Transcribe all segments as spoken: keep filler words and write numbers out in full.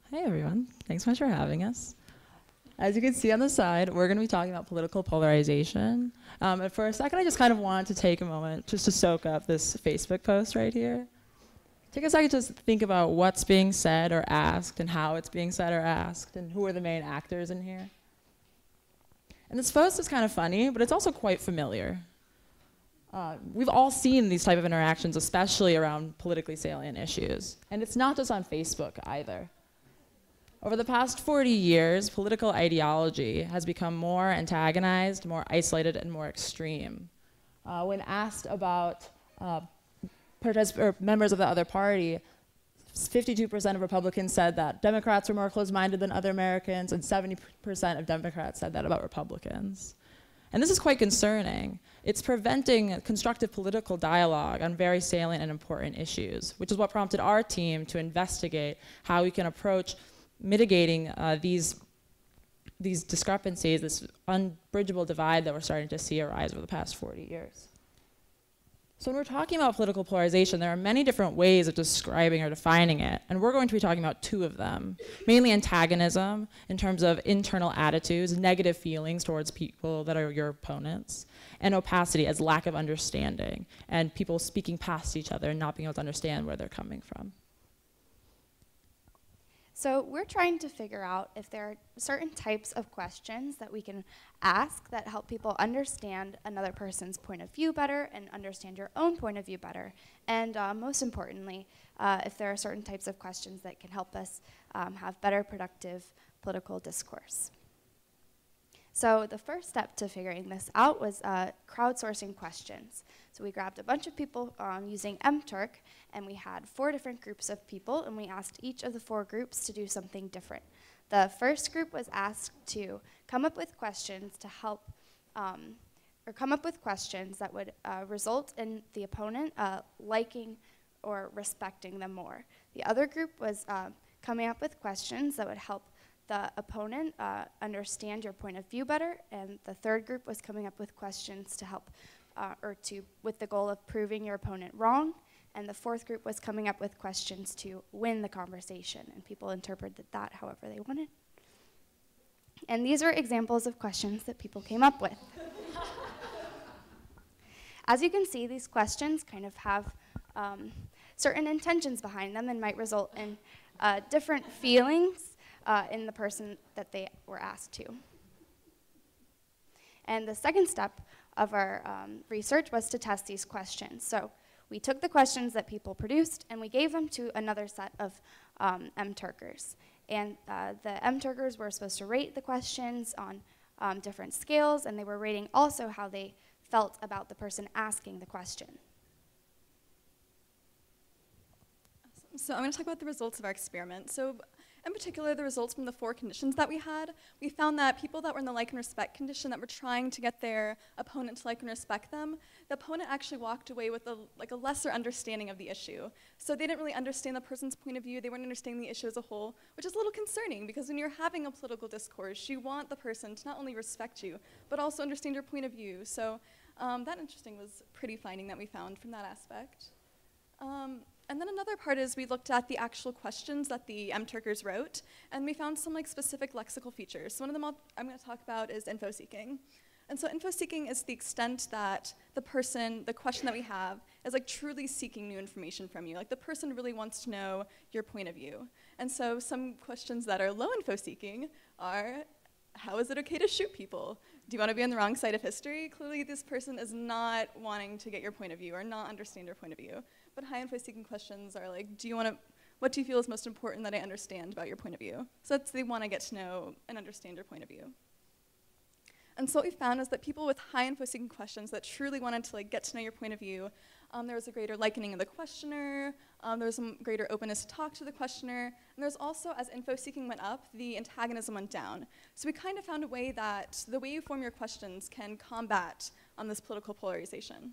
Hey everyone, thanks so much for having us. As you can see on the side, we're going to be talking about political polarization. Um, and for a second, I just kind of wanted to take a moment just to soak up this Facebook post right here. Take a second to just think about what's being said or asked and how it's being said or asked and who are the main actors in here. And this post is kind of funny, but it's also quite familiar. Uh, we've all seen these type of interactions, especially around politically salient issues. And it's not just on Facebook either. Over the past forty years, political ideology has become more antagonized, more isolated, and more extreme. Uh, when asked about uh, or members of the other party, fifty-two percent of Republicans said that Democrats were more closed-minded than other Americans, and seventy percent of Democrats said that about Republicans. And this is quite concerning. It's preventing constructive political dialogue on very salient and important issues, which is what prompted our team to investigate how we can approach mitigating uh, these, these discrepancies, this unbridgeable divide that we're starting to see arise over the past forty years. So when we're talking about political polarization, there are many different ways of describing or defining it, and we're going to be talking about two of them. Mainly antagonism, in terms of internal attitudes, negative feelings towards people that are your opponents, and opacity as lack of understanding, and people speaking past each other and not being able to understand where they're coming from. So we're trying to figure out if there are certain types of questions that we can ask that help people understand another person's point of view better and understand your own point of view better. And uh, most importantly, uh, if there are certain types of questions that can help us um, have better productive political discourse. So the first step to figuring this out was uh, crowdsourcing questions. So we grabbed a bunch of people um, using M Turk, and we had four different groups of people, and we asked each of the four groups to do something different. The first group was asked to come up with questions to help, um, or come up with questions that would uh, result in the opponent uh, liking or respecting them more. The other group was uh, coming up with questions that would help the opponent uh, understand your point of view better, and the third group was coming up with questions to help, uh, or to, with the goal of proving your opponent wrong, and the fourth group was coming up with questions to win the conversation, and people interpreted that however they wanted. And these are examples of questions that people came up with. As you can see, these questions kind of have um, certain intentions behind them and might result in uh, different feelings Uh, in the person that they were asked to. And the second step of our um, research was to test these questions. So we took the questions that people produced and we gave them to another set of um, M Turkers. And uh, the M Turkers were supposed to rate the questions on um, different scales, and they were rating also how they felt about the person asking the question. So I'm going to talk about the results of our experiment. So in particular, the results from the four conditions that we had, we found that people that were in the like and respect condition that were trying to get their opponent to like and respect them, the opponent actually walked away with a, like a lesser understanding of the issue. So they didn't really understand the person's point of view, they weren't understanding the issue as a whole, which is a little concerning because when you're having a political discourse, you want the person to not only respect you, but also understand your point of view. So um, that interesting was a pretty finding that we found from that aspect. Um, And then another part is we looked at the actual questions that the M Turkers wrote, and we found some like specific lexical features. So one of them I'll, I'm going to talk about is info seeking. And so info seeking is the extent that the person, the question that we have, is like truly seeking new information from you. Like the person really wants to know your point of view. And so some questions that are low info seeking are, how is it okay to shoot people? Do you want to be on the wrong side of history? Clearly this person is not wanting to get your point of view or not understand your point of view. But high info seeking questions are like, do you want to, what do you feel is most important that I understand about your point of view? So that's, they want to get to know and understand your point of view. And so what we found is that people with high info seeking questions that truly wanted to like get to know your point of view, um, there was a greater likening of the questioner, um, there was some greater openness to talk to the questioner, and there's also, as info seeking went up, the antagonism went down. So we kind of found a way that the way you form your questions can combat on this political polarization.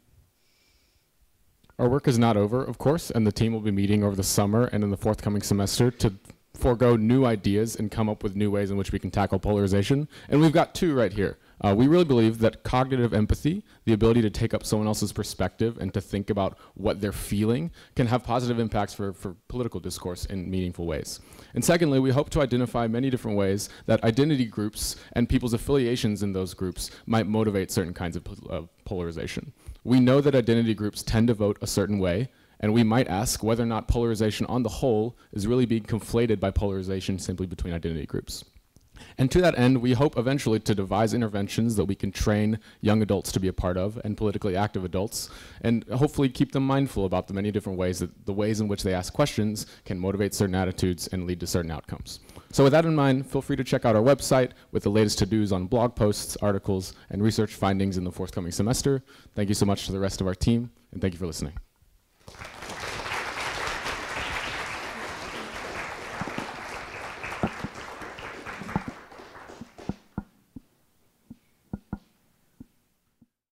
Our work is not over, of course, and the team will be meeting over the summer and in the forthcoming semester to forego new ideas and come up with new ways in which we can tackle polarization. And we've got two right here. Uh, we really believe that cognitive empathy, the ability to take up someone else's perspective and to think about what they're feeling, can have positive impacts for, for political discourse in meaningful ways. And secondly, we hope to identify many different ways that identity groups and people's affiliations in those groups might motivate certain kinds of uh, polarization. We know that identity groups tend to vote a certain way, and we might ask whether or not polarization on the whole is really being conflated by polarization simply between identity groups. And to that end, we hope eventually to devise interventions that we can train young adults to be a part of, and politically active adults, and hopefully keep them mindful about the many different ways that the ways in which they ask questions can motivate certain attitudes and lead to certain outcomes. So with that in mind, feel free to check out our website with the latest to-dos on blog posts, articles, and research findings in the forthcoming semester. Thank you so much to the rest of our team, and thank you for listening.